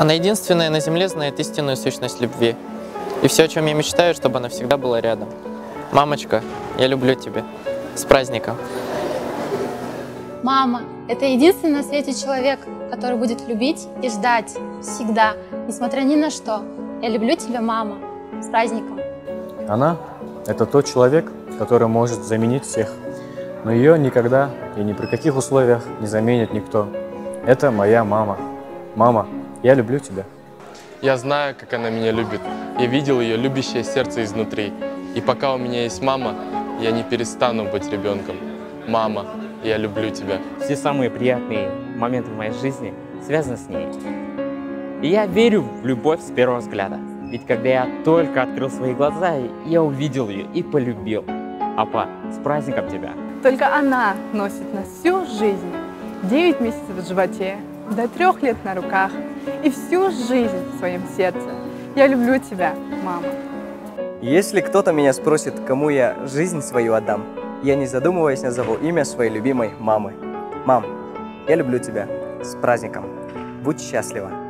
Она единственная на земле знает истинную сущность любви. И все, о чем я мечтаю, чтобы она всегда была рядом. Мамочка, я люблю тебя. С праздником! Мама – это единственный на свете человек, который будет любить и ждать всегда, несмотря ни на что. Я люблю тебя, мама. С праздником! Она – это тот человек, который может заменить всех. Но ее никогда и ни при каких условиях не заменит никто. Это моя мама. Мама, я люблю тебя. Я знаю, как она меня любит. Я видел ее любящее сердце изнутри. И пока у меня есть мама, я не перестану быть ребенком. Мама, я люблю тебя. Все самые приятные моменты в моей жизни связаны с ней. И я верю в любовь с первого взгляда. Ведь когда я только открыл свои глаза, я увидел ее и полюбил. Апа, с праздником тебя! Только она носит нас всю жизнь. 9 месяцев в животе, до 3 лет на руках и всю жизнь в своем сердце. Я люблю тебя, мама. Если кто-то меня спросит, кому я жизнь свою отдам, я не задумываясь назову имя своей любимой мамы. Мам, я люблю тебя. С праздником. Будь счастлива.